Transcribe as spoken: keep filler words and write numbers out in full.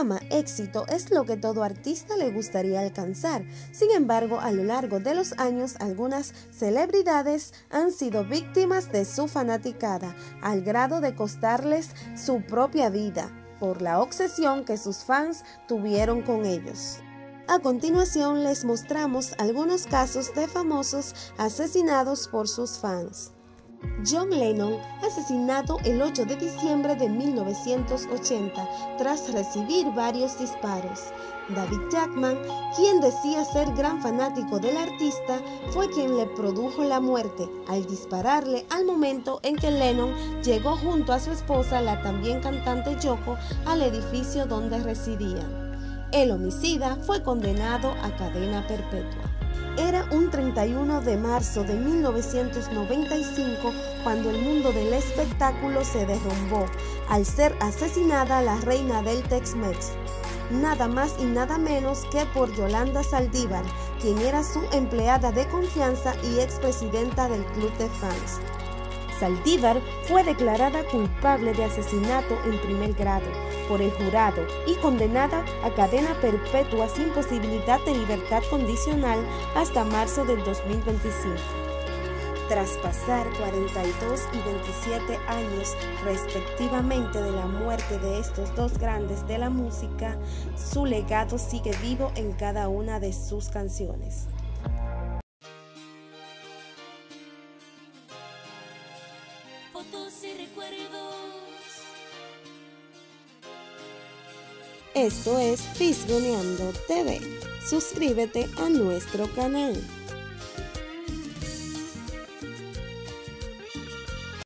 Fama, éxito es lo que todo artista le gustaría alcanzar. Sin embargo, a lo largo de los años, algunas celebridades han sido víctimas de su fanaticada, al grado de costarles su propia vida, por la obsesión que sus fans tuvieron con ellos. A continuación les mostramos algunos casos de famosos asesinados por sus fans. John Lennon, asesinado el ocho de diciembre de mil novecientos ochenta tras recibir varios disparos. David Jackman, quien decía ser gran fanático del artista, fue quien le produjo la muerte al dispararle al momento en que Lennon llegó junto a su esposa, la también cantante Yoko, al edificio donde residían. El homicida fue condenado a cadena perpetua. Era un treinta y uno de marzo de mil novecientos noventa y cinco cuando el mundo del espectáculo se derrumbó al ser asesinada la reina del Tex-Mex, nada más y nada menos que por Yolanda Saldívar, quien era su empleada de confianza y expresidenta del club de fans. Saldívar fue declarada culpable de asesinato en primer grado por el jurado y condenada a cadena perpetua sin posibilidad de libertad condicional hasta marzo del dos mil veinticinco. Tras pasar cuarenta y dos y veintisiete años respectivamente de la muerte de estos dos grandes de la música, su legado sigue vivo en cada una de sus canciones. Fotos y recuerdos. Esto es Fisgoneando T V. Suscríbete a nuestro canal.